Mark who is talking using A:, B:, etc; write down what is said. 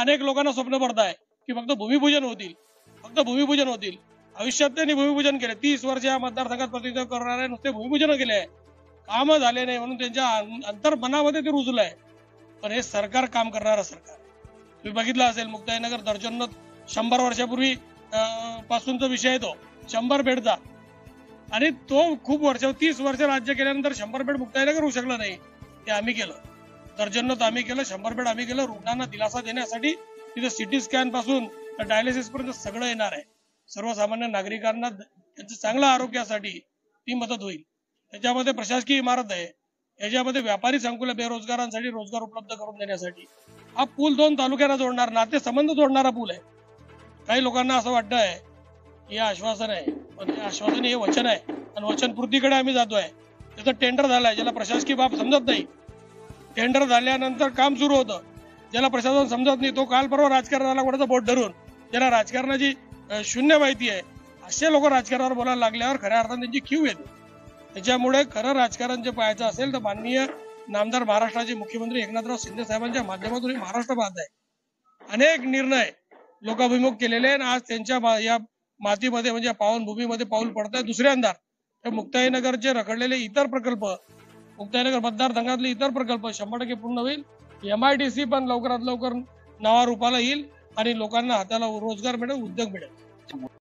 A: अनेक लोकांना स्वप्न पडत आहे की फक्त भूमिपूजन होतील, आयुष्यात त्यांनी भूमिपूजन केले। 30 वर्ष या मतदारसंघात प्रतिनिधित्व करणारे नुसते भूमिपूजन केले आहे, काम झाले नाही म्हणून त्यांच्या अंतर्मनामध्ये ते रुजलंय। पण हे सरकार काम करणारं सरकार। तुम्ही बघितलं असेल मुक्ताईनगर दर्जनोत 100 वर्षापूर्वी पासूनचा विषय आहे तो 100 बेडचा, आणि तो खूप वर्ष 30 वर्ष राज्य केल्यानंतर 100 बेड मुक्ताईनगर होऊ शकलं नाही। ते आम्ही केलं, दर्जनोत आम्ही केलं, 100 बेड आम्ही केलं। रुग्णांना दिलासा देण्यासाठी तिथे सिटी स्कॅन पासून डायलिसिस पर्यंत सगळं येणार आहे। सर्वसामान्य नागरिकांना त्यांच्या चांगल्या आरोग्यासाठी ती मदत होईल। त्याच्यामध्ये प्रशासकीय इमारत आहे, याच्यामध्ये व्यापारी संकुल, बेरोजगारांसाठी रोजगार उपलब्ध करून देण्यासाठी हा पूल 2 तालुक्यांना जोडणार, नातेसंबंध जोडणारा पूल आहे। काही लोकांना असं वाटतं आहे की हे आश्वासन आहे, पण हे आश्वासन हे वचन आहे आणि वचनपूर्तीकडे आम्ही जातोय। त्याचं टेंडर झालंय, ज्याला प्रशासकीय बाब समजत नाही, टेंडर झाल्यानंतर काम सुरू होतं। ज्याला प्रशासन समजत नाही तो काल परवा राजकारणाला कोणाचं बोट धरून, ज्याला राजकारणाची शून्य माहिती आहे, असे लोक राजकारणावर बोलायला लागल्यावर खऱ्या अर्थाने त्यांची कीव येते। त्याच्यामुळे खरं राजकारण जे पाहायचं असेल तर माननीय नामदार महाराष्ट्राचे मुख्यमंत्री एकनाथराव शिंदे साहेबांच्या माध्यमातून महाराष्ट्र पाहत आहे। अनेक निर्णय लोकाभिमुख केलेले आणि आज त्यांच्या या मातीमध्ये म्हणजे पावनभूमीमध्ये पाऊल पडत आहे दुसऱ्यांदा। तर मुक्ताईनगरचे रखडलेले इतर प्रकल्प, मुक्ताईनगर मतदारसंघातले इतर प्रकल्प 100% पूर्ण होईल। MIDC पण लवकरात लवकर नवा रूपाला येईल आणि लोकांना हाताला रोजगार मिळेल, उद्योग मिळेल।